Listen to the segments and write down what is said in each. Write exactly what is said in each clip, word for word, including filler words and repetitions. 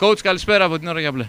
Coach, καλησπέρα από την ώρα για μπλε.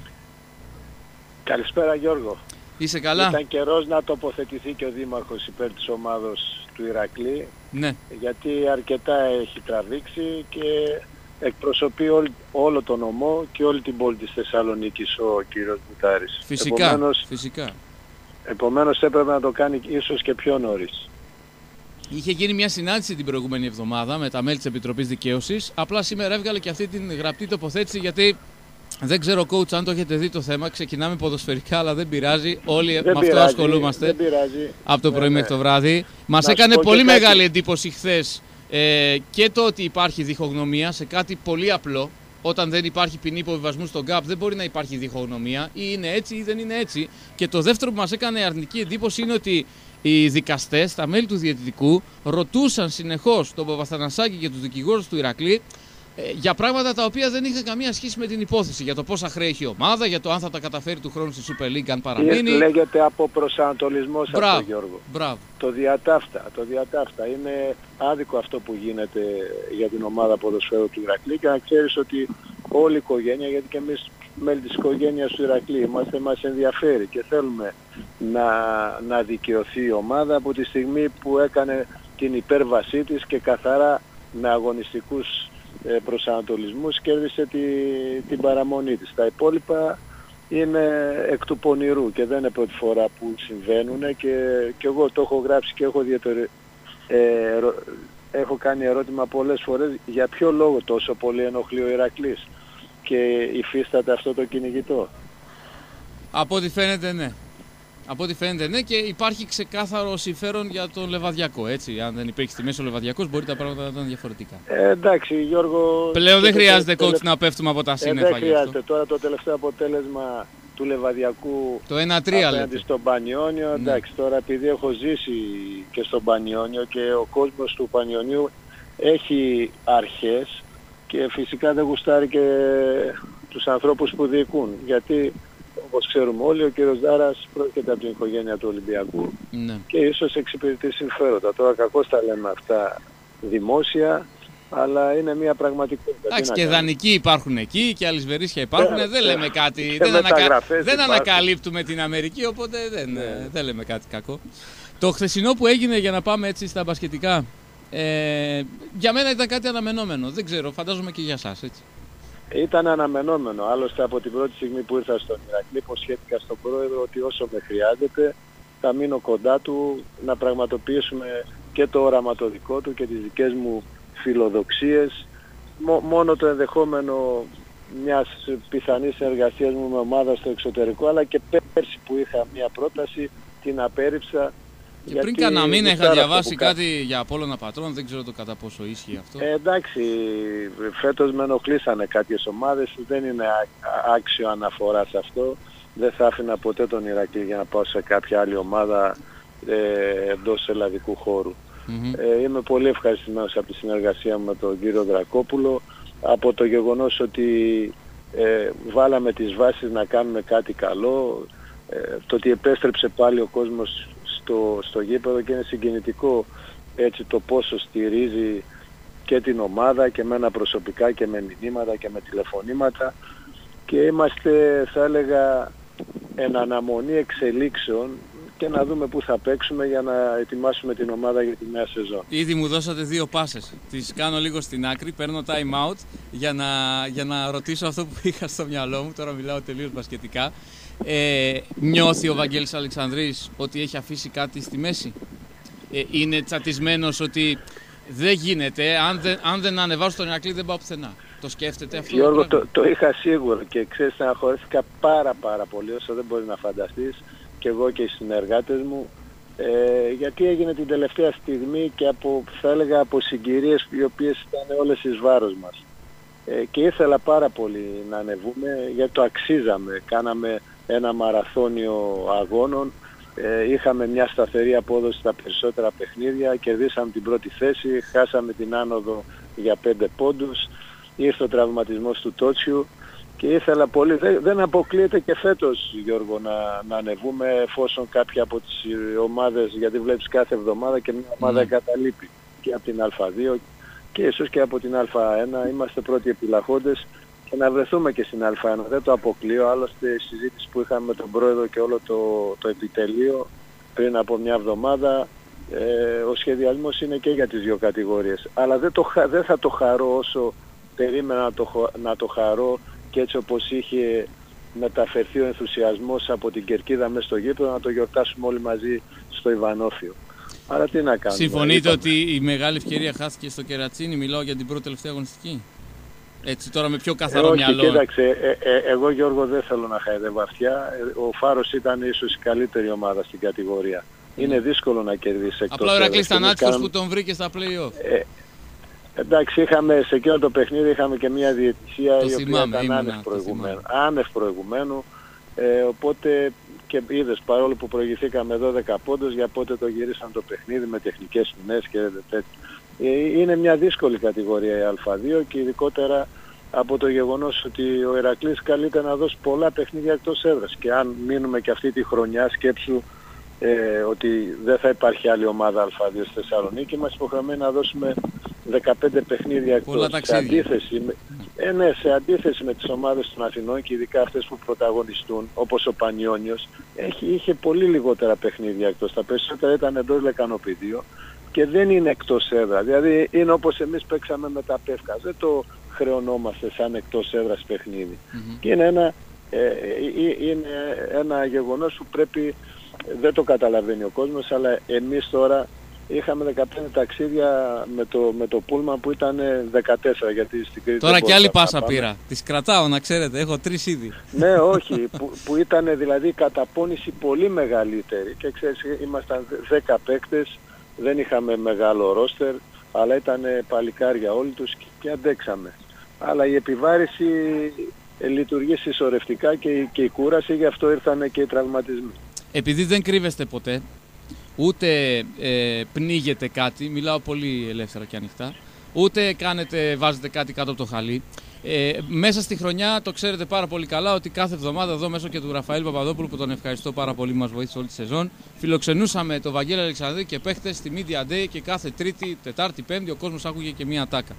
Καλησπέρα Γιώργο. Είσαι καλά? Ήταν καιρός να τοποθετηθεί και ο Δήμαρχος υπέρ της ομάδος του Ηρακλή. Ναι. Γιατί αρκετά έχει τραβήξει και εκπροσωπεί όλ, όλο τον νομό και όλη την πόλη της Θεσσαλονίκης ο κύριος Μπουτάρης. Φυσικά, επομένως, φυσικά. Επομένως έπρεπε να το κάνει ίσως και πιο νωρίς. Είχε γίνει μια συνάντηση την προηγούμενη εβδομάδα με τα μέλη της Επιτροπής Δικαίωσης. Απλά σήμερα έβγαλε και αυτή την γραπτή τοποθέτηση, γιατί δεν ξέρω, coach, αν το έχετε δει το θέμα. Ξεκινάμε ποδοσφαιρικά, αλλά δεν πειράζει. Όλοι δεν με αυτό πειράζει, ασχολούμαστε. Δεν πειράζει. Από το ναι, πρωί ναι. μέχρι το βράδυ. Μας έκανε πολύ μεγάλη εντύπωση χθες ε, και το ότι υπάρχει διχογνωμία σε κάτι πολύ απλό. Όταν δεν υπάρχει ποινή υποβιβασμού στον ΚΑΠ, δεν μπορεί να υπάρχει διχογνωμία. Ή είναι έτσι ή δεν είναι έτσι. Και το δεύτερο που μας έκανε αρνητική εντύπωση είναι ότι οι δικαστές, τα μέλη του διαιτητικού, ρωτούσαν συνεχώς τον Παπαθανασάκη και τους δικηγόρους του Ηρακλή ε, για πράγματα τα οποία δεν είχαν καμία σχέση με την υπόθεση. Για το πόσα χρέη έχει η ομάδα, για το αν θα τα καταφέρει του χρόνου στη Super League αν παραμείνει. Λέγεται από προσανατολισμός αυτό, Γιώργο. Μπράβο. Το διατάφτα, το διατάφτα. Είναι άδικο αυτό που γίνεται για την ομάδα ποδοσφαίρου του Ηρακλή, και να ξέρεις ότι όλη η οικογένεια, γιατί και εμείς μέλη της οικογένειας του Ηρακλή είμαστε, μας ενδιαφέρει και θέλουμε να, να δικαιωθεί η ομάδα από τη στιγμή που έκανε την υπέρβασή της και καθαρά με αγωνιστικούς ε, προσανατολισμούς κέρδισε τη, την παραμονή της. Τα υπόλοιπα είναι εκ του πονηρού και δεν είναι πρώτη φορά που συμβαίνουν, και, και εγώ το έχω γράψει και έχω, διατερε, ε, ρο, έχω κάνει ερώτημα πολλές φορές για ποιο λόγο τόσο πολύ ενοχλεί ο Ηρακλής και υφίσταται αυτό το κυνηγητό. Από ό,τι φαίνεται ναι. Από ό,τι φαίνεται ναι, και υπάρχει ξεκάθαρο συμφέρον για τον Λεβαδιακό, έτσι. Αν δεν υπήρχε στη μέση ο Λεβαδιακός, μπορεί τα πράγματα να ήταν διαφορετικά. Ε, εντάξει, Γιώργο... Πλέον δεν χρειάζεται, coach, τελευ... να πέφτουμε από τα σύννεφα. Ε, δεν χρειάζεται. Τώρα το τελευταίο αποτέλεσμα του Λεβαδιακού το ένα τρία απέναντι στον Πανιόνιο, ναι. Εντάξει, τώρα επειδή έχω ζήσει και στον Πανιόνιο και ο κόσμος του Πανιονίου έχει αρχές και φυσικά δεν γουστάρει και τους ανθρώπους που διοικούν. Γιατί, όπως ξέρουμε όλοι, ο κύριος Δάρας πρόκειται από την οικογένεια του Ολυμπιακού, ναι. Και ίσως εξυπηρετεί συμφέροντα. Τώρα κακώς τα λέμε αυτά δημόσια, αλλά είναι μια πραγματικότητα. Εντάξει, και δανεικοί υπάρχουν εκεί και αλυσβερίσια υπάρχουν. Ε, δεν ε, λέμε κάτι. ε, δεν αнаκα... δεν ανακαλύπτουμε την Αμερική, οπότε δεν, ναι. δεν λέμε κάτι κακό. Το χθεσινό που έγινε, για να πάμε έτσι στα μπασκετικά, ε, για μένα ήταν κάτι αναμενόμενο. Δεν ξέρω, φαντάζομαι και για εσάς, έτσι. Ήταν αναμενόμενο. Άλλωστε από την πρώτη στιγμή που ήρθα στον Ηρακλή, υποσχέθηκα στον πρόεδρο ότι όσο με χρειάζεται θα μείνω κοντά του να πραγματοποιήσουμε και το όραμα το δικό του και τις δικές μου φιλοδοξίες. Μ- μόνο το ενδεχόμενο μιας πιθανής συνεργασίας μου με ομάδα στο εξωτερικό, αλλά και πέρσι που είχα μια πρόταση την απέρριψα. Και πριν κανένα μήνα είχα διαβάσει κάτι για Απόλλωνα Πατρών, δεν ξέρω το κατά πόσο ίσχυε αυτό. Ε, εντάξει, φέτος με ενοχλήσανε κάποιες ομάδες, δεν είναι άξιο αναφορά σε αυτό. Δεν θα άφηνα ποτέ τον Ηρακλή για να πάω σε κάποια άλλη ομάδα ε, εντός ελλαδικού χώρου. Mm-hmm. Ε, είμαι πολύ ευχαριστημένος από τη συνεργασία μου με τον κύριο Δρακόπουλο, από το γεγονός ότι ε, βάλαμε τις βάσεις να κάνουμε κάτι καλό, ε, το ότι επέστρεψε πάλι ο κόσμος στο, στο γήπεδο, και είναι συγκινητικό έτσι το πόσο στηρίζει και την ομάδα και μένα προσωπικά και με μηνύματα και με τηλεφωνήματα, και είμαστε, θα έλεγα, εν αναμονή εξελίξεων και να δούμε πού θα παίξουμε για να ετοιμάσουμε την ομάδα για τη νέα σεζόν. Ήδη μου δώσατε δύο πάσες. Τις κάνω λίγο στην άκρη, παίρνω time out για να, για να ρωτήσω αυτό που είχα στο μυαλό μου. Τώρα μιλάω τελείως μπασκετικά. Ε, νιώθει ο Βαγγέλης Αλεξανδρής ότι έχει αφήσει κάτι στη μέση? Ε, είναι τσατισμένος ότι δεν γίνεται, αν δεν, αν δεν ανεβάσω τον Ηρακλή δεν πάω πουθενά? Το σκέφτεται αυτό? Γιώργο, το, το είχα σίγουρο και ξέρεις, στεναχωρήθηκα πάρα πάρα πολύ, όσο δεν μπορείς να φανταστείς, και εγώ και οι συνεργάτες μου, ε, γιατί έγινε την τελευταία στιγμή και από, θα έλεγα, από συγκυρίες οι οποίες ήταν όλες εις βάρος μας. Ε, και ήθελα πάρα πολύ να ανεβούμε, γιατί το αξίζαμε. Κάναμε ένα μαραθώνιο αγώνων, ε, είχαμε μια σταθερή απόδοση στα περισσότερα παιχνίδια, κερδίσαμε την πρώτη θέση, χάσαμε την άνοδο για πέντε πόντους, ήρθε ο τραυματισμός του Τότσιου και ήθελα πολύ, δεν, δεν αποκλείεται και φέτος, Γιώργο, να, να ανεβούμε, εφόσον κάποια από τις ομάδες, γιατί βλέπεις κάθε εβδομάδα και μια ομάδα mm. εγκαταλείπει και από την Α2 και ίσως και από την Α1, είμαστε πρώτοι επιλαχόντες και να βρεθούμε και στην Α1. Δεν το αποκλείω, άλλωστε η συζήτηση που είχαμε με τον πρόεδρο και όλο το, το επιτελείο πριν από μια εβδομάδα, ε, ο σχεδιασμός είναι και για τις δύο κατηγορίες. Αλλά δεν, το, δεν θα το χαρώ όσο περίμενα να το, να το χαρώ και έτσι όπως είχε μεταφερθεί ο ενθουσιασμός από την κερκίδα μέσα στο γήπεδο, να το γιορτάσουμε όλοι μαζί στο Ιβανόφιο. Άρα τι να κάνουμε. Συμφωνείτε ότι η μεγάλη ευκαιρία χάθηκε στο Κερατσίνι? Μιλάω για την πρώτη τελευταία αγωνιστική. Έτσι τώρα με πιο καθαρό ε, μυαλό. Όχι, κοίταξε, ε, ε, εγώ Γιώργο δεν θέλω να χαϊδεύω αυτιά. Ο Φάρος ήταν ίσως η καλύτερη ομάδα στην κατηγορία. Mm. Είναι δύσκολο να κερδίσει εκτός. Απλά ο Ηρακλής ήταν άτυχος κάνουν... που τον βρήκε στα play-off. Ε, εντάξει, είχαμε, σε εκείνο το παιχνίδι είχαμε και μια διαιτησία η οποία ήταν άνευ προηγουμένου. Άνευ προηγουμένου ε, οπότε και είδες, παρόλο που προηγηθήκαμε δώδεκα πόντους, για πότε το γυρίσαν το παιχνίδι με τεχνικές ποινές και τέτοια. Είναι μια δύσκολη κατηγορία η Α δύο και ειδικότερα από το γεγονός ότι ο Ηρακλής καλείται να δώσει πολλά παιχνίδια εκτός έδρας. Και αν μείνουμε και αυτή τη χρονιά, σκέψου ε, ότι δεν θα υπάρχει άλλη ομάδα Α δύο στη Θεσσαλονίκη, μας υποχρεωμένοι να δώσουμε δεκαπέντε παιχνίδια εκτός. Σε αντίθεση, με, ε, ναι, σε αντίθεση με τις ομάδες των Αθηνών και ειδικά αυτές που πρωταγωνιστούν, όπως ο Πανιόνιος, έχει, είχε πολύ λιγότερα παιχνίδια εκτός. Τα περισσότερα ήταν εντός λεκανοπηδίου και δεν είναι εκτός έδρα. Δηλαδή είναι όπως εμείς παίξαμε με τα Πεύκα. Δεν το χρεωνόμαστε σαν εκτός έδρας παιχνίδι. Mm-hmm. Και είναι ένα, ε, ε, είναι ένα γεγονός που πρέπει, δεν το καταλαβαίνει ο κόσμος, αλλά εμείς τώρα είχαμε δεκαπέντε ταξίδια με το, με το πούλμαν που ήταν δεκατέσσερα, γιατί στην Κρήτη... Τώρα και άλλη πάσα πήρα. Τις κρατάω, να ξέρετε, έχω τρεις ήδη. Ναι, όχι, που, που ήταν δηλαδή καταπώνηση πολύ μεγαλύτερη και ξέρεις, ήμασταν δέκα παίκτες, δεν είχαμε μεγάλο ρόστερ, αλλά ήταν παλικάρια όλοι τους και, και αντέξαμε. Αλλά η επιβάρηση ε, λειτουργεί συσσωρευτικά και, και η κούραση, γι' αυτό ήρθαν και οι τραυματισμοί. Επειδή δεν κρύβεστε ποτέ, ούτε ε, πνίγετε κάτι, μιλάω πολύ ελεύθερα και ανοιχτά, ούτε κάνετε, βάζετε κάτι κάτω από το χαλί. Ε, μέσα στη χρονιά το ξέρετε πάρα πολύ καλά ότι κάθε εβδομάδα εδώ μέσω και του Ραφαήλ Παπαδόπουλου, που τον ευχαριστώ πάρα πολύ, μας βοήθησε όλη τη σεζόν, φιλοξενούσαμε τον Βαγγέλη Αλεξανδρή και παίχτες στη Media Day και κάθε Τρίτη, Τετάρτη, Πέμπτη ο κόσμος άκουγε και μία τάκα.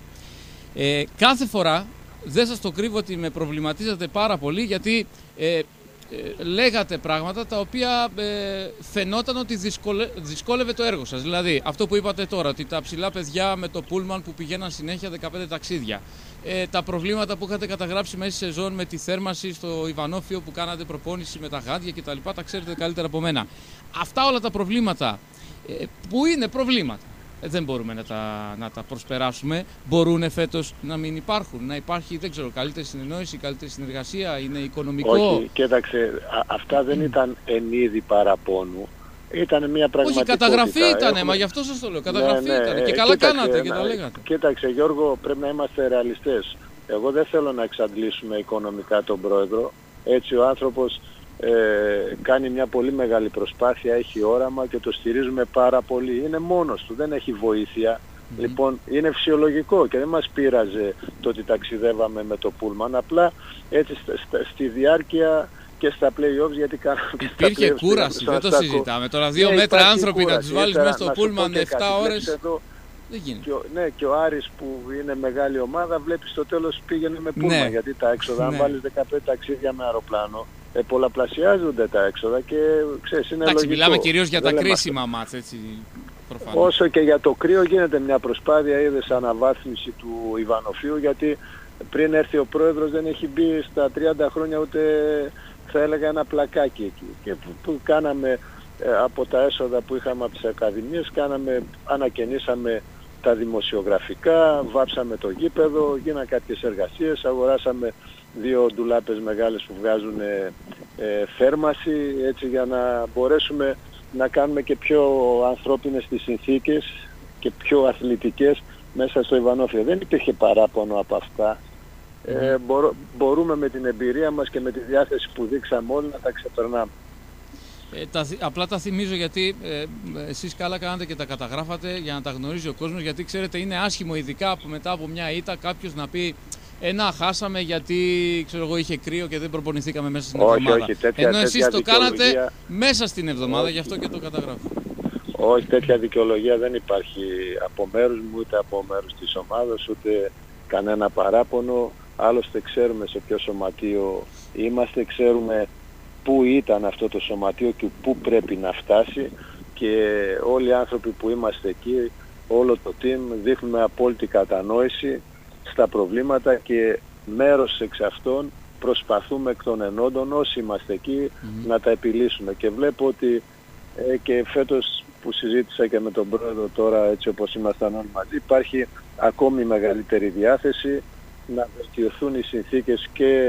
Ε, κάθε φορά, δεν σας το κρύβω ότι με προβληματίζατε πάρα πολύ, γιατί ε, ε, λέγατε πράγματα τα οποία ε, φαινόταν ότι δυσκολε, δυσκόλευε το έργο σας. Δηλαδή αυτό που είπατε τώρα, ότι τα ψηλά παιδιά με το πούλμαν που πηγαίναν συνέχεια δεκαπέντε ταξίδια, ε, τα προβλήματα που είχατε καταγράψει μέσα στη σεζόν με τη θέρμανση στο Ιβανόφιο που κάνατε προπόνηση με τα γάντια κτλ. Τα, τα ξέρετε καλύτερα από μένα. Αυτά όλα τα προβλήματα ε, που είναι προβλήματα, ε, δεν μπορούμε να τα, να τα προσπεράσουμε. Μπορούν φέτος να μην υπάρχουν, να υπάρχει, δεν ξέρω, καλύτερη συνεννόηση, καλύτερη συνεργασία, είναι οικονομικό? Όχι, κοίταξε, α, αυτά δεν ήταν εν είδη παραπώνου. Ήταν μια πραγματικότητα. Όχι, καταγραφή ήταν, Έχουμε... μα γι' αυτό σας το λέω. Καταγραφή ναι, ναι, ήταν και καλά κοίταξε, κάνατε και να, τα λέγατε. Κοίταξε Γιώργο, πρέπει να είμαστε ρεαλιστές. Εγώ δεν θέλω να εξαντλήσουμε οικονομικά τον πρόεδρο. Έτσι ο άνθρωπος ε, κάνει μια πολύ μεγάλη προσπάθεια, έχει όραμα και το στηρίζουμε πάρα πολύ. Είναι μόνος του, δεν έχει βοήθεια. Mm-hmm. Λοιπόν, είναι φυσιολογικό και δεν μας πείραζε το ότι ταξιδεύαμε με το πούλμαν. Απλά έτσι st- st- στη διάρκεια και στα play-offs, γιατί κάναμε... Υπήρχε κούραση, δεν το συζητάμε. Τώρα δύο ναι, μέτρα άνθρωποι κούραση, να τους βάλεις μέσα στο πούλμαν επτά ώρες, εδώ, δεν γίνεται. Και ο, ναι, και ο Άρης που είναι μεγάλη ομάδα, βλέπεις στο τέλος πήγαινε με πούλμαν, ναι. Γιατί τα έξοδα, ναι. Αν βάλεις δεκαπέντε ταξίδια με αεροπλάνο, ε, πολλαπλασιάζονται τα έξοδα και ξέρεις, είναι εντάξει, λογικό. Μιλάμε κυρίως για τα κρίσιμα μάτς, έτσι. Προφανώς. Όσο και για το κρύο γίνεται μια προσπάθεια, είδες, αναβάθμιση του Ιβανοφίου, γιατί πριν έρθει ο πρόεδρος δεν έχει μπει στα τριάντα χρόνια ούτε, θα έλεγα, ένα πλακάκι εκεί. Και που, που κάναμε ε, από τα έσοδα που είχαμε από τις ακαδημίες, κάναμε, ανακαινήσαμε τα δημοσιογραφικά, βάψαμε το γήπεδο, γίνανε κάποιες εργασίες, αγοράσαμε δύο ντουλάπες μεγάλες που βγάζουν ε, ε, θέρμαση, έτσι για να μπορέσουμε να κάνουμε και πιο ανθρώπινες τις συνθήκες και πιο αθλητικές μέσα στο Ιβανόφιο. Δεν υπήρχε παράπονο από αυτά. Mm-hmm. Ε, μπορώ, μπορούμε με την εμπειρία μας και με τη διάθεση που δείξαμε όλοι να τα ξεπερνάμε. Ε, τα, απλά τα θυμίζω γιατί ε, εσείς καλά κάνατε και τα καταγράφατε για να τα γνωρίζει ο κόσμος, γιατί ξέρετε είναι άσχημο ειδικά από μετά από μια ήττα κάποιος να πει ε, να χάσαμε γιατί ξέρω εγώ είχε κρύο και δεν προπονηθήκαμε μέσα στην όχι, εβδομάδα. Όχι, τέτοια, ενώ εσείς τέτοια το κάνατε μέσα στην εβδομάδα, όχι. Γι' αυτό και το καταγράφω. Όχι, τέτοια δικαιολογία δεν υπάρχει από μέρους μου, ούτε από μέρους της ομάδας, ούτε κανένα παράπονο. Άλλωστε ξέρουμε σε ποιο σωματείο είμαστε, ξέρουμε πού ήταν αυτό το σωματείο και πού πρέπει να φτάσει, και όλοι οι άνθρωποι που είμαστε εκεί, όλο το team, δείχνουμε απόλυτη κατανόηση στα προβλήματα και μέρος εξ αυτών προσπαθούμε εκ των ενόντων όσοι είμαστε εκεί mm-hmm. να τα επιλύσουμε. Και βλέπω ότι ε, και φέτος που συζήτησα και με τον πρόεδρο τώρα, έτσι όπως ήμασταν όλοι μαζί, υπάρχει ακόμη μεγαλύτερη διάθεση να βελτιωθούν οι συνθήκες και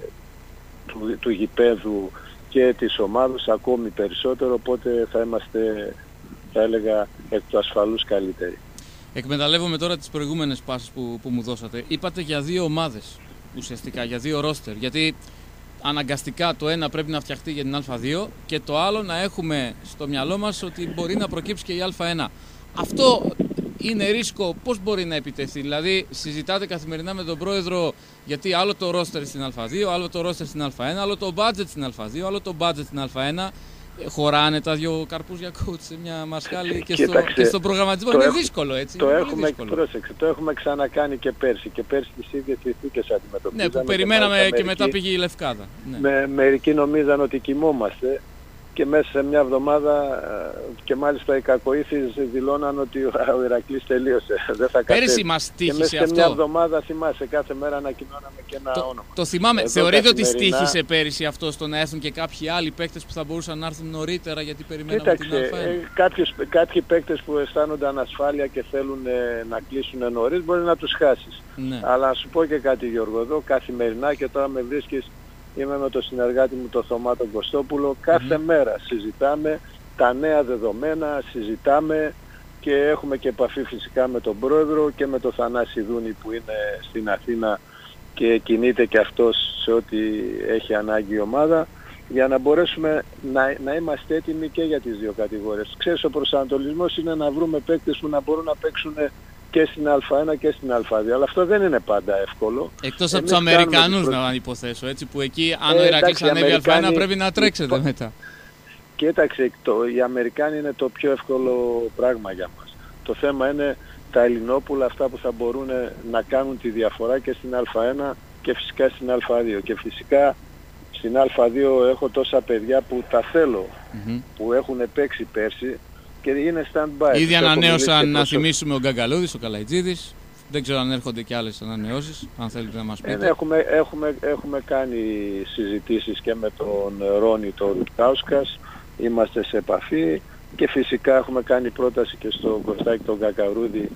του, του γηπέδου και της ομάδας ακόμη περισσότερο, οπότε θα είμαστε, θα έλεγα, εκ του ασφαλούς καλύτεροι. Εκμεταλλεύομαι τώρα τις προηγούμενες πάσεις που, που μου δώσατε. Είπατε για δύο ομάδες ουσιαστικά, για δύο ρόστερ, γιατί αναγκαστικά το ένα πρέπει να φτιαχτεί για την Α δύο και το άλλο να έχουμε στο μυαλό μας ότι μπορεί να προκύψει και η Α1. Αυτό είναι ρίσκο, πώς μπορεί να επιτεθεί? Δηλαδή συζητάτε καθημερινά με τον πρόεδρο, γιατί άλλο το ρόστερ στην Α δύο, άλλο το ρόστερ στην Α1, άλλο το budget στην Α δύο, άλλο το budget στην Α1. Χωράνε τα δύο καρπούς για coach σε μια μασχάλη και, στο, και στον προγραμματισμό? Είναι έχω, δύσκολο, έτσι. Το, είναι έχουμε, δύσκολο. Πρόσεξε, το έχουμε ξανακάνει και πέρσι και πέρσι τις ίδιες συνθήκες αντιμετωπίζαμε. Ναι, που περιμέναμε και, και μετά πήγε η Λευκάδα. Ναι. Με, μερικοί νομίζαν ότι κοιμόμαστε και μέσα σε μια εβδομάδα, και μάλιστα οι κακοήθεις δηλώναν ότι ο Ηρακλής τελείωσε. Δεν θα κατέβει. Πέρυσι μας τύχησε αυτό. Και μέσα σε μια εβδομάδα, θυμάσαι, κάθε μέρα ανακοινώναμε και ένα το, όνομα. Το θυμάμαι. Εδώ θεωρείτε καθημερινά... ότι στοίχησε πέρυσι αυτό στο να έρθουν και κάποιοι άλλοι παίκτες που θα μπορούσαν να έρθουν νωρίτερα γιατί περιμέναμε? Κοίταξε, την Α1? ε, κάποιους, κάποιοι παίκτες που αισθάνονται ανασφάλεια και θέλουν ε, να κλείσουν νωρίς, μπορεί να τους χάσεις. Ναι. Αλλά να σου πω και κάτι, Γιώργο, εδώ καθημερινά, και τώρα με βρίσκεις, είμαι με τον συνεργάτη μου τον Θωμά τον Κωστόπουλο, κάθε mm-hmm. μέρα συζητάμε τα νέα δεδομένα, συζητάμε και έχουμε και επαφή φυσικά με τον πρόεδρο και με τον Θανάση Δούνη που είναι στην Αθήνα και κινείται και αυτός σε ό,τι έχει ανάγκη η ομάδα, για να μπορέσουμε να, να είμαστε έτοιμοι και για τις δύο κατηγορίες. Ξέρεις, ο προσανατολισμός είναι να βρούμε παίκτες που να μπορούν να παίξουν και στην Α1 και στην Α δύο, αλλά αυτό δεν είναι πάντα εύκολο. Εκτός από τους Αμερικανούς προ... να υποθέσω, έτσι, που εκεί αν ε, ο Ηρακλής ανέβει Αμερικάνοι... Α1 πρέπει να τρέξετε η... μετά. Κοίταξε, το, οι Αμερικάνοι είναι το πιο εύκολο πράγμα για μας. Το θέμα είναι τα Ελληνόπουλα, αυτά που θα μπορούν να κάνουν τη διαφορά και στην Α1 και φυσικά στην Α δύο. Και φυσικά στην Α δύο έχω τόσα παιδιά που τα θέλω, mm-hmm. που έχουν παίξει πέρσι και είναι stand-by. Ήδη ανανέωσαν, να θυμίσουμε, ο Γκαγκαλούδης, ο Καλαϊτζίδης. Δεν ξέρω αν έρχονται και άλλες ανανεώσεις, αν θέλετε να μας πείτε. Ε, έχουμε, έχουμε, έχουμε κάνει συζητήσεις και με τον Ρόνι τον Ρουτκάουσκας, είμαστε σε επαφή και φυσικά έχουμε κάνει πρόταση και στον Κωστάκη τον Κακαρούδη,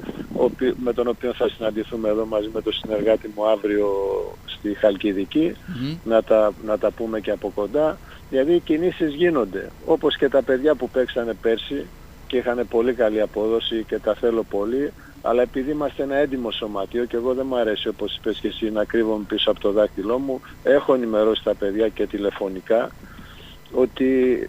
με τον οποίο θα συναντηθούμε εδώ μαζί με τον συνεργάτη μου αύριο στη Χαλκιδική, mm-hmm. να, τα, να τα πούμε και από κοντά. Δηλαδή οι κινήσεις γίνονται, όπως και τα παιδιά που παίξανε πέρσι και είχαν πολύ καλή απόδοση και τα θέλω πολύ, αλλά επειδή είμαστε ένα έντιμο σωματείο και εγώ δεν μου αρέσει, όπως είπες και εσύ, να κρύβομαι πίσω από το δάχτυλό μου, έχω ενημερώσει τα παιδιά και τηλεφωνικά ότι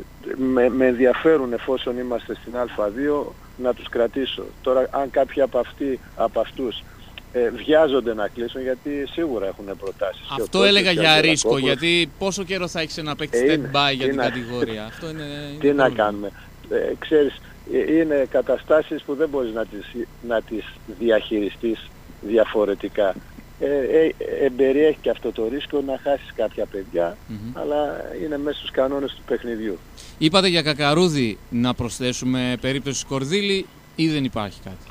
με, με ενδιαφέρουν, εφόσον είμαστε στην Α δύο, να τους κρατήσω. Τώρα αν κάποιοι από, αυτοί, από αυτούς ε, βιάζονται να κλείσουν, γιατί σίγουρα έχουν προτάσεις. Αυτό και έλεγα για ρίσκο, κόκκος, γιατί πόσο καιρό θα έχεις να παίξεις ε, stand-by για την να... κατηγορία. Αυτό είναι, είναι τι να κάνουμε. Ε, ξέρεις, είναι καταστάσεις που δεν μπορείς να τις, να τις διαχειριστείς διαφορετικά. Ε, ε, εμπεριέχει και αυτό το ρίσκο να χάσεις κάποια παιδιά, mm-hmm. αλλά είναι μέσα στους κανόνες του παιχνιδιού. Είπατε για Κακαρούδη, να προσθέσουμε περίπτωση Σκορδίλη ή δεν υπάρχει κάτι?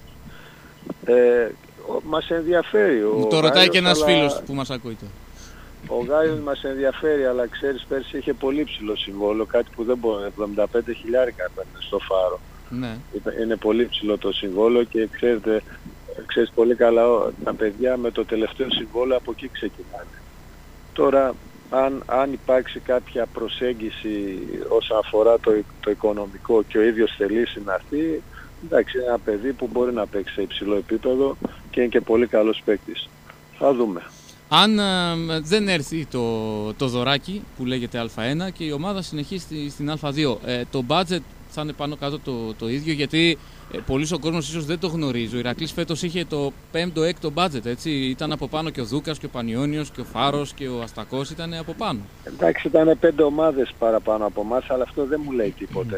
Ε, ο, μας ενδιαφέρει. Μου το ρωτάει και ένας αλλά... φίλος που μας ακούει τώρα. Ο Γάιος μας ενδιαφέρει, αλλά ξέρεις, πέρσι είχε πολύ ψηλό συμβόλαιο, κάτι που δεν μπορεί, εβδομήντα πέντε χιλιάρικα έπαιρνε στο Φάρο. Ναι. Είναι πολύ ψηλό το συμβόλαιο και ξέρετε, ξέρεις πολύ καλά, τα παιδιά με το τελευταίο συμβόλαιο από εκεί ξεκινάνε. Τώρα, αν, αν υπάρξει κάποια προσέγγιση όσον αφορά το, το οικονομικό και ο ίδιος θελήσει να έρθει, εντάξει, είναι ένα παιδί που μπορεί να παίξει σε υψηλό επίπεδο και είναι και πολύ καλός παίκτης. Θα δούμε. Αν ε, δεν έρθει το, το δωράκι που λέγεται Α1 και η ομάδα συνεχίσει στην Α δύο, ε, το budget θα είναι πάνω κάτω το, το ίδιο, γιατί ε, πολλοί ο κόσμος ίσως δεν το γνωρίζει. Ο Ηρακλής φέτος είχε το πέμπτο έκτο budget, έτσι. Ήταν από πάνω και ο Δούκας και ο Πανιόνιος και ο Φάρος και ο Αστακός ήταν από πάνω. Εντάξει, ήταν πέντε ομάδες παραπάνω από εμάς, αλλά αυτό δεν μου λέει τίποτε.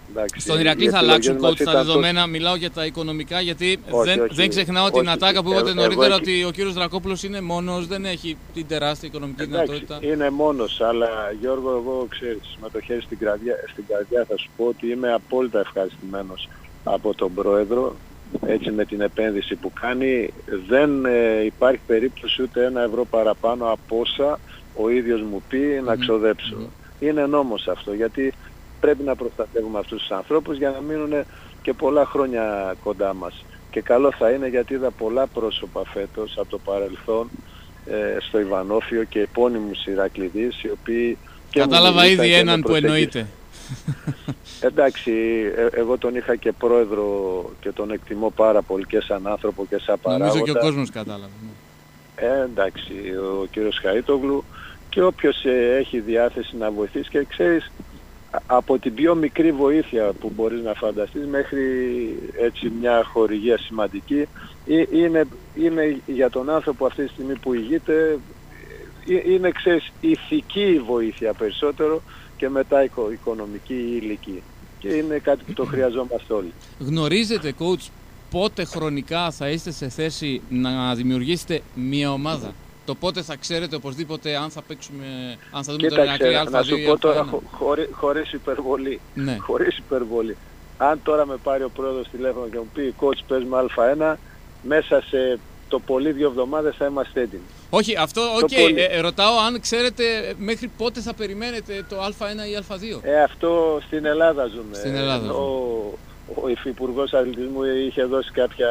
Εντάξει, στον Ηρακλή θα αλλάξουν coach τα δεδομένα. Το... Μιλάω για τα οικονομικά, γιατί όχι, δεν, όχι, δεν ξεχνάω όχι, την ατάκα που είπατε ε, νωρίτερα, ότι εκεί... ο κύριος Δρακόπουλος είναι μόνος, δεν έχει την τεράστια οικονομική εντάξει, δυνατότητα. Είναι μόνος, αλλά Γιώργο, εγώ ξέρεις, με το χέρι στην καρδιά, στην καρδιά θα σου πω ότι είμαι απόλυτα ευχαριστημένος από τον πρόεδρο. Έτσι, με την επένδυση που κάνει, δεν ε, υπάρχει περίπτωση ούτε ένα ευρώ παραπάνω από όσα ο ίδιος μου πει mm-hmm. να ξοδέψω. Mm-hmm. Είναι νόμος αυτό, γιατί πρέπει να προστατεύουμε αυτούς τους ανθρώπους για να μείνουν και πολλά χρόνια κοντά μας. Και καλό θα είναι, γιατί είδα πολλά πρόσωπα φέτος από το παρελθόν ε, στο Ιβανόφιο και επώνυμους Ηρακληδείς, οι οποίοι... Κατάλαβα ήδη έναν που εννοείται. Εντάξει, ε, εγώ τον είχα και πρόεδρο και τον εκτιμώ πάρα πολύ και σαν άνθρωπο και σαν παράγοντα. Νομίζω και ο κόσμος κατάλαβε. Ναι. Ε, εντάξει, ο κύριος Χαΐτογλου, και όποιος ε, έχει διάθεση να βοηθήσει, και ξέρεις, από την πιο μικρή βοήθεια που μπορείς να φανταστείς μέχρι έτσι μια χορηγία σημαντική, είναι, είναι για τον άνθρωπο αυτή τη στιγμή που ηγείται, είναι, ξέρεις, ηθική βοήθεια περισσότερο και μετά οικο, οικονομική ή υλική. Και είναι κάτι που το χρειαζόμαστε όλοι. Γνωρίζετε, coach, πότε χρονικά θα είστε σε θέση να δημιουργήσετε μια ομάδα? Το πότε θα ξέρετε οπωσδήποτε αν θα παίξουμε, αν θα δούμε τον Ηρακλή Α δύο ή Α ένα? Να σου πω τώρα χω, χωρί, χωρίς υπερβολή. Ναι. Χωρίς υπερβολή. Αν τώρα με πάρει ο πρόεδρος τηλέφωνο και μου πει coach παίζουμε Α ένα, μέσα σε το πολύ δύο εβδομάδες θα είμαστε έτοιμοι. Όχι, αυτό, οκ. Okay. Πολύ... Ε, ρωτάω αν ξέρετε μέχρι πότε θα περιμένετε το Α ένα ή Α δύο. Ε, αυτό στην Ελλάδα ζούμε. Στην Ελλάδα. Ο, ο Υφυπουργός Αθλητισμού είχε δώσει κάποια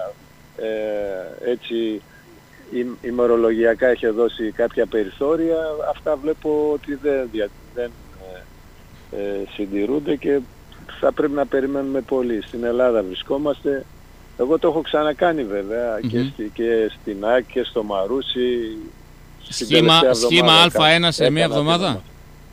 ε, έτσι... ημερολογιακά, είχε δώσει κάποια περιθώρια. Αυτά βλέπω ότι δεν, δεν ε, ε, συντηρούνται και θα πρέπει να περιμένουμε πολύ. Στην Ελλάδα βρισκόμαστε. Εγώ το έχω ξανακάνει βέβαια mm-hmm. και, στη, και στην ΑΕΚ και στο Μαρούσι. Σχήμα, σχήμα Α ένα σε μία εβδομάδα.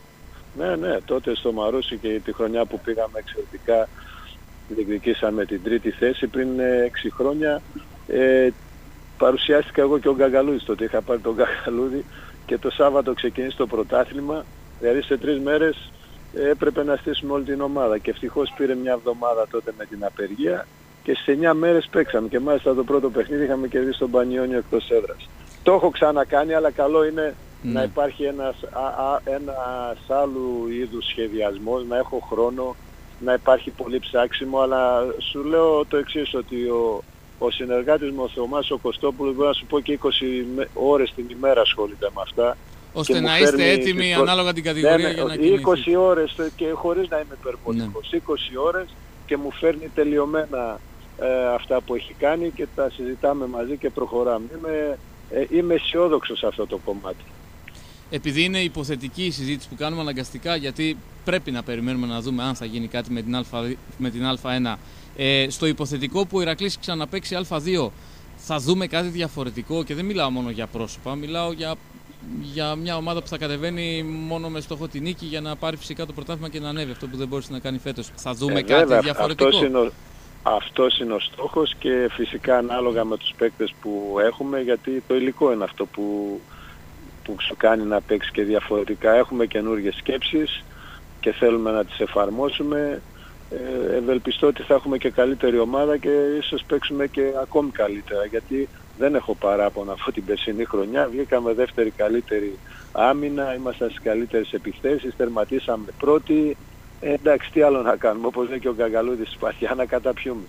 Ναι, ναι, τότε στο Μαρούσι και τη χρονιά που πήγαμε εξαιρετικά, διεκδικήσαμε την τρίτη θέση πριν έξι χρόνια. Ε, παρουσιάστηκα εγώ και ο Γκαγκαλούδης, τότε είχα πάρει τον Γκαγκαλούδη, και το Σάββατο ξεκίνησε το πρωτάθλημα, δηλαδή σε τρεις μέρες έπρεπε να στήσουμε όλη την ομάδα, και ευτυχώς πήρε μια εβδομάδα τότε με την απεργία και σε εννιά μέρες παίξαμε, και μάλιστα το πρώτο παιχνίδι είχαμε κερδίσει τον Πανιόνιο εκτός έδρας. Το έχω ξανακάνει, αλλά καλό είναι mm. να υπάρχει ένας, α, α, ένας άλλου είδους σχεδιασμός, να έχω χρόνο, να υπάρχει πολύ ψάξιμο, αλλά σου λέω το εξής, ότι ο Ο συνεργάτης μου, ο Θωμάς ο Κωστόπουλος, μπορεί να σου πω και είκοσι ώρες την ημέρα ασχολείται με αυτά. Ώστε να είστε έτοιμοι προ... ανάλογα την κατηγορία, ναι, για να κινηθείτε. είκοσι ώρες και χωρίς να είμαι υπερβολικός. Ναι. είκοσι ώρες και μου φέρνει τελειωμένα ε, αυτά που έχει κάνει και τα συζητάμε μαζί και προχωράμε. Είμαι, ε, είμαι αισιόδοξος σε αυτό το κομμάτι. Επειδή είναι υποθετική η συζήτηση που κάνουμε αναγκαστικά, γιατί πρέπει να περιμένουμε να δούμε αν θα γίνει κάτι με την, Α, με την Α ένα. Ε, στο υποθετικό που ο Ηρακλής ξαναπαίξει Α δύο, θα δούμε κάτι διαφορετικό, και δεν μιλάω μόνο για πρόσωπα, μιλάω για, για μια ομάδα που θα κατεβαίνει μόνο με στόχο τη νίκη για να πάρει φυσικά το πρωτάθλημα και να ανέβει, αυτό που δεν μπορούσε να κάνει φέτος. Θα δούμε ε, κάτι βέβαια, διαφορετικό. Αυτός είναι, ο, αυτός είναι ο στόχος, και φυσικά ανάλογα με τους παίκτες που έχουμε, γιατί το υλικό είναι αυτό που, που σου κάνει να παίξει και διαφορετικά. Έχουμε καινούργιες σκέψεις και θέλουμε να τις εφαρμόσουμε. Ε, ευελπιστώ ότι θα έχουμε και καλύτερη ομάδα και ίσως παίξουμε και ακόμη καλύτερα, γιατί δεν έχω παράπονα από την περσινή χρονιά. Βγήκαμε δεύτερη καλύτερη άμυνα, ήμασταν στις καλύτερες επιθέσεις, τερματίσαμε πρώτη. Ε, εντάξει, τι άλλο να κάνουμε, όπως λέει και ο Γκαγκαλούδης, σπαθιά να καταπιούμε.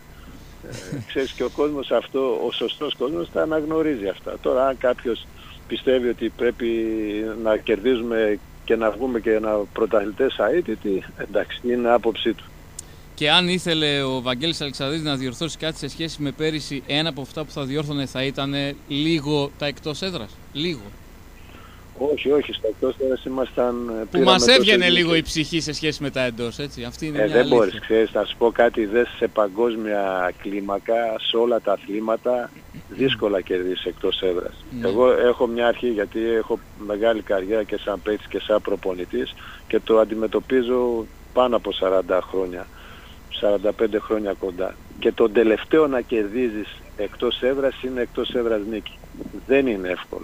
Ε, ξέρεις, και ο κόσμος αυτό, ο σωστός κόσμος τα αναγνωρίζει αυτά. Τώρα αν κάποιος πιστεύει ότι πρέπει να κερδίζουμε και να βγούμε και να πρωταθλητές αίτητοι, εντάξει, είναι άποψή του. Και αν ήθελε ο Βαγγέλης Αλεξανδρίδης να διορθώσει κάτι σε σχέση με πέρυσι, ένα από αυτά που θα διόρθωνε θα ήταν λίγο τα εκτός έδρας. Λίγο. Όχι, όχι, στα εκτός έδρας ήμασταν... Που μας έβγαινε λίγο η ψυχή σε σχέση με τα εντός, έτσι. Αυτή είναι ε, μια δεν αλήθεια. Μπορείς, ξέρεις, θα σου πω κάτι, δες σε παγκόσμια κλίμακα, σε όλα τα αθλήματα, δύσκολα κερδίσεις εκτός έδρας. Mm. Εγώ έχω μια αρχή, γιατί έχω μεγάλη καριέρα και σαν παίκτης και σαν προπονητής, και το αντιμετωπίζω πάνω από σαράντα χρόνια. σαράντα πέντε χρόνια κοντά. Και το τελευταίο να κερδίζεις εκτός έδρας είναι εκτός έδρας νίκη. Δεν είναι εύκολο.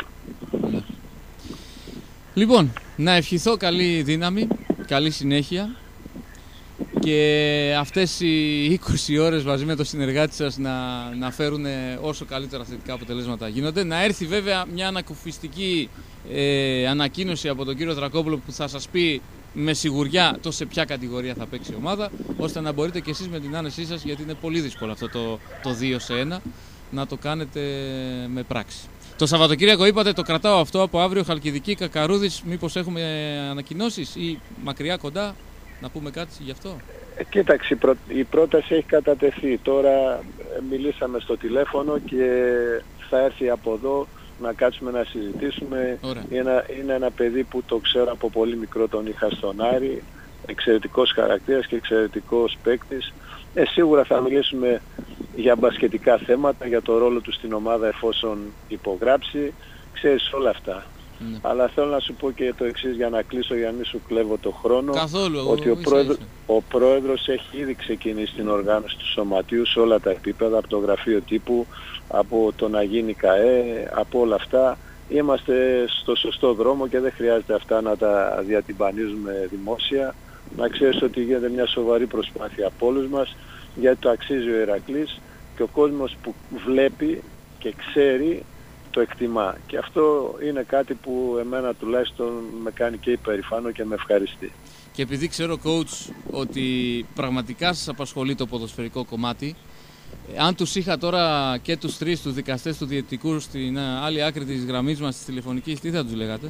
Λοιπόν, να ευχηθώ καλή δύναμη, καλή συνέχεια και αυτές οι είκοσι ώρες μαζί με το συνεργάτη σας να, να φέρουν όσο καλύτερα θετικά αποτελέσματα γίνονται. Να έρθει βέβαια μια ανακουφιστική ε, ανακοίνωση από τον κύριο Δρακόπουλο που θα σας πει με σιγουριά το σε ποια κατηγορία θα παίξει η ομάδα, ώστε να μπορείτε και εσείς με την άνεσή σας, γιατί είναι πολύ δύσκολο αυτό το, το δύο σε ένα, να το κάνετε με πράξη. Το Σαββατοκύριακο είπατε, το κρατάω αυτό από αύριο, Χαλκιδική, Κακαρούδης, μήπως έχουμε ανακοινώσεις ή μακριά, κοντά, να πούμε κάτι γι' αυτό? Ε, κοίταξε, η πρόταση έχει κατατεθεί. Τώρα μιλήσαμε στο τηλέφωνο και θα έρθει από εδώ να κάτσουμε να συζητήσουμε. Είναι ένα, είναι ένα παιδί που το ξέρω από πολύ μικρό, τον είχα στον Άρη, εξαιρετικός χαρακτήρας και εξαιρετικός παίκτης. Ε, σίγουρα θα μιλήσουμε για μπασκετικά θέματα, για το ρόλο του στην ομάδα εφόσον υπογράψει, ξέρεις όλα αυτά. Ναι. Αλλά θέλω να σου πω και το εξής για να κλείσω, για να μην σου κλέβω το χρόνο. Καθόλου, ότι ο πρόεδρος, ο πρόεδρος έχει ήδη ξεκινήσει την οργάνωση του σωματείου σε όλα τα επίπεδα, από το γραφείο τύπου, από το να γίνει ΚΑΕ, από όλα αυτά. Είμαστε στο σωστό δρόμο και δεν χρειάζεται αυτά να τα διατυμπανίζουμε δημόσια. Να ξέρεις ότι γίνεται μια σοβαρή προσπάθεια από όλους μας, γιατί το αξίζει ο Ηρακλής και ο κόσμος που βλέπει και ξέρει το εκτιμά. Και αυτό είναι κάτι που εμένα τουλάχιστον με κάνει και υπερηφάνο και με ευχαριστεί. Και επειδή ξέρω, coach, ότι πραγματικά σας απασχολεί το ποδοσφαιρικό κομμάτι, αν τους είχα τώρα και τους τρεις, τους δικαστές του διαιτητικού, στην άλλη άκρη της γραμμής μας της τηλεφωνικής, τι θα τους λέγατε?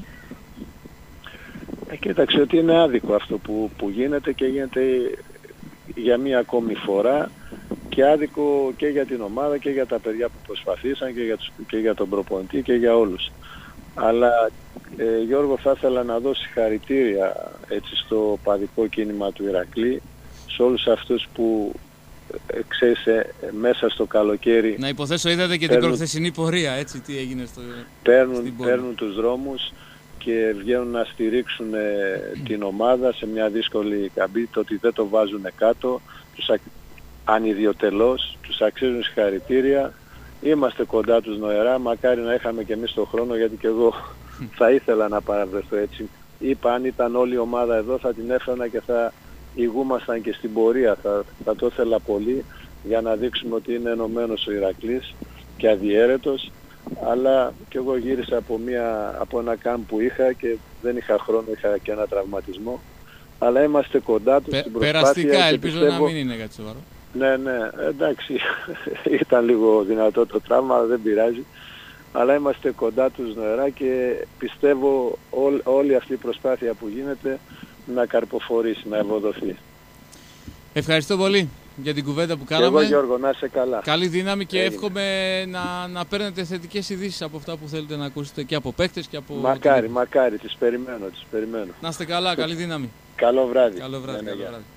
Ε, κοίταξε ότι είναι άδικο αυτό που, που γίνεται και γίνεται για μία ακόμη φορά και άδικο και για την ομάδα και για τα παιδιά που προσπαθήσαν και για, τους, και για τον προπονητή και για όλους. Αλλά ε, Γιώργο, θα ήθελα να δώσω συγχαρητήρια έτσι στο παδικό κίνημα του Ηρακλή, σε όλους αυτούς που ε, ξέρεις, ε, μέσα στο καλοκαίρι... Να υποθέσω είδατε και παίρνουν, την προχθεσινή πορεία, έτσι, τι έγινε στο... Παίρνουν, παίρνουν τους δρόμους και βγαίνουν να στηρίξουν ε, την ομάδα σε μια δύσκολη καμπή, το ότι δεν το βάζουν κάτω, τους α... ανιδιοτελώς, τους αξίζουν συγχαρητήρια. Είμαστε κοντά τους νοερά, μακάρι να είχαμε και εμείς τον χρόνο, γιατί και εγώ θα ήθελα να παραβρεθώ έτσι. Είπα, αν ήταν όλη η ομάδα εδώ θα την έφερα και θα ηγούμασταν και στην πορεία, θα, θα το ήθελα πολύ, για να δείξουμε ότι είναι ενωμένος ο Ηρακλής και αδιέρετος. Αλλά και εγώ γύρισα από, μια, από ένα κάμπ που είχα και δεν είχα χρόνο, είχα και ένα τραυματισμό. Αλλά είμαστε κοντά τους στην προσπάθεια. Περαστικά, ελπίζω πιστεύω... να μην είναι κάτι σοβαρό. Ναι, ναι, εντάξει, ήταν λίγο δυνατό το τραύμα, δεν πειράζει. Αλλά είμαστε κοντά τους νοερά και πιστεύω όλη, όλη αυτή η προσπάθεια που γίνεται να καρποφορήσει, να ευοδοθεί. Ευχαριστώ πολύ για την κουβέντα που κάναμε. Και εγώ, Γιώργο, να είσαι καλά. Καλή δύναμη και Έγινε. εύχομαι να, να παίρνετε θετικές ειδήσεις από αυτά που θέλετε να ακούσετε και από παίκτες και από... Μακάρι, μακάρι, τις περιμένω, τις περιμένω. Να είστε καλά, καλή δύναμη. Καλό βράδυ. Καλό βράδυ, ναι, καλό ναι, βράδυ.